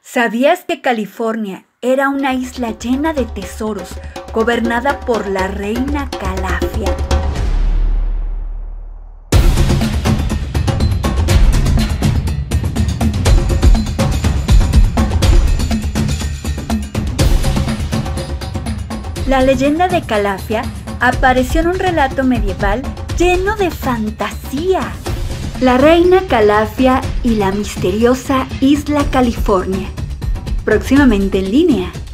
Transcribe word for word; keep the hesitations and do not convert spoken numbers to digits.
¿Sabías que California era una isla llena de tesoros, gobernada por la reina Calafia? La leyenda de Calafia apareció en un relato medieval lleno de fantasía. La reina Calafia y la misteriosa isla California. Próximamente en línea.